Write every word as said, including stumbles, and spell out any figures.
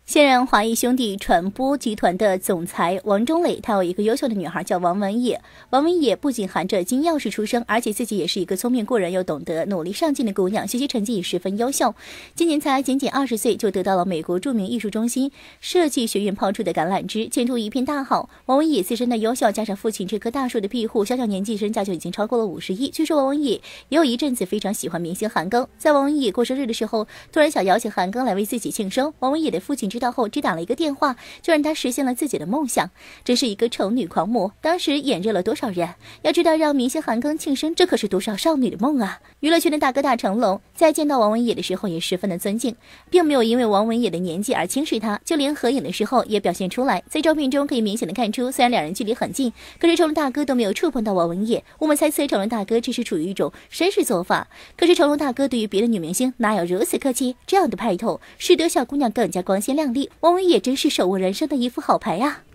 现任华谊兄弟传播集团的总裁王中磊，他有一个优秀的女孩叫王文野。王文野不仅含着金钥匙出生，而且自己也是一个聪明过人又懂得努力上进的姑娘，学习成绩也十分优秀。今年才仅仅二十岁，就得到了美国著名艺术中心设计学院抛出的橄榄枝，前途一片大好。王文野自身的优秀，加上父亲这棵大树的庇护，小小年纪身价就已经超过了五十亿。据说王文野也有一阵子非常喜欢明星韩庚，在王文野过生日的时候，突然想邀请韩庚来为自己庆生。王文野的父亲知道后只打了一个电话，就让他实现了自己的梦想，真是一个丑女狂魔。当时眼热了多少人？要知道让明星韩庚庆生，这可是多少少女的梦啊！娱乐圈的大哥大成龙在见到王文野的时候也十分的尊敬，并没有因为王文野的年纪而轻视他，就连合影的时候也表现出来。在照片中可以明显的看出，虽然两人距离很近，可是成龙大哥都没有触碰到王文野。我们猜测成龙大哥这是处于一种绅士做法，可是成龙大哥对于别的女明星哪有如此客气？这样的派头使得小姑娘更加光鲜亮丽。王文野真是手握人生的一副好牌啊！